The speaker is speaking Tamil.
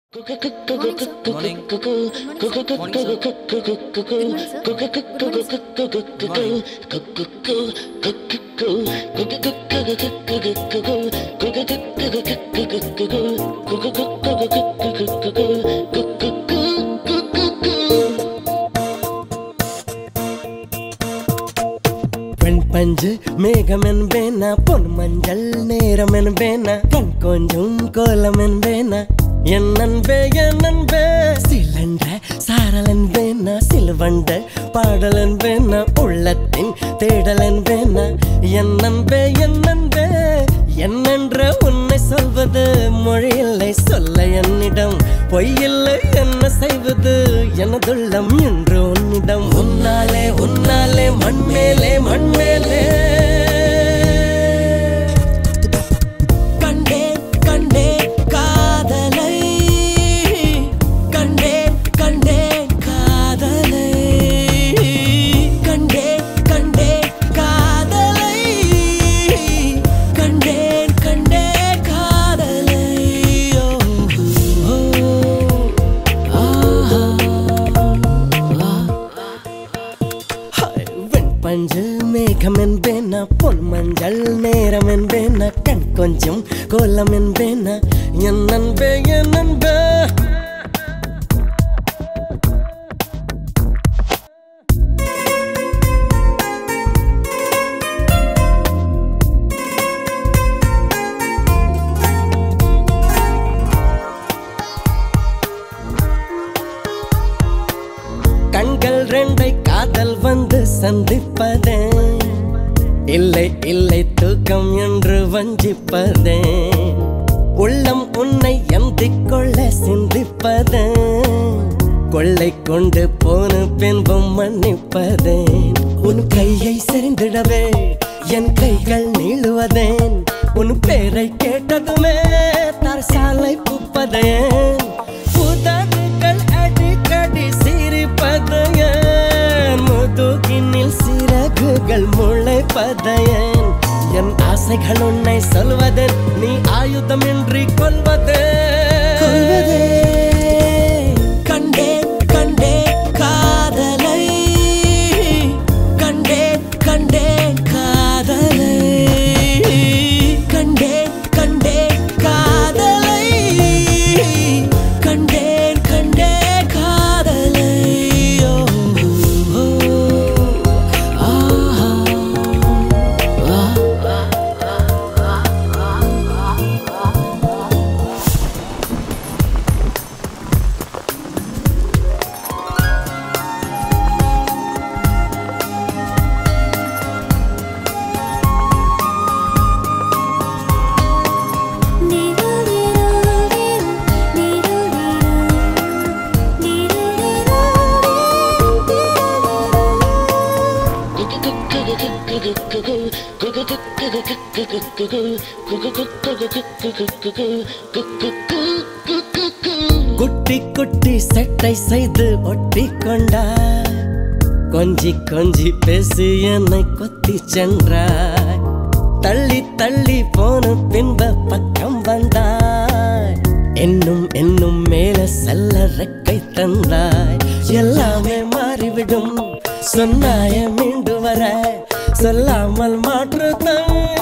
பஞ்சு மேகம் என்பேனா பொன் மஞ்சள் நேரம் என்பேனா கண் கொஞ்சம் கோலம் என்பேனா என் நண்பே சிலண்ட சாரல் என்பேனா சிலுவண்ட பாடல் என்பேனா உள்ளத்தின் தேடல் என்பேனா என் நண்பே என்னென்ற உன்னை சொல்வது மொழியில்லை சொல்ல என்னிடம் பொய்யில்லை என்ன செய்வது எனதுள்ளம் என்று உன்னிடம் உன்னாலே மண்மேலே கண்டேன் காதலை கண்டேன் காதலை கண்டேன் காதலை கண்டேன் காதலை பஞ்சு மேகம் என்பேனா பொன் மஞ்சள் நேரம் என்பேனா கண் கொஞ்சம் கோலம் என்பேனா என் நண்பே கண்கள் ரெண்டை காதல் வந்து சந்திப்பதே இல்லை தூக்கம் என்று வஞ்சிப்பதே உள்ளம் உன்னை எந்திக் கொள்ள சிந்திப்பதே கொள்ளை கொண்டு போன பின்பும் மன்னிப்பதே உன் கையை செறிந்திடவே என் கைகள் நீளுவதேன் உன் பேரை கேட்டதுமே தரசாலை பூப்பதேன் புதர்கள் அடிக்கடி சிரிப்பதையன் முதுகினில் சிறகுகள் முளைப்பதையன் என் ஆசைகள் உன்னை சொல்வதன் நீ ஆயுதம் இன்றி கொள்வதே கண்டேன் காதலை கண்டேன் காதலை கண்டேன் காதலை கண்டேன் காதலை குட்டி செட்டை செய்து ஒட்டி கொண்டாய் கொஞ்சி பேசி என்னை கொத்தி சென்றாய் தள்ளி போன பின்ப பக்கம் வந்தாய் இன்னும் மேல செல்ல ரெக்கை தந்தாய் எல்லாமே மாறிவிடும் சொன்னாய மீண்டு வர சொல்லாமல் மாற்றுதான்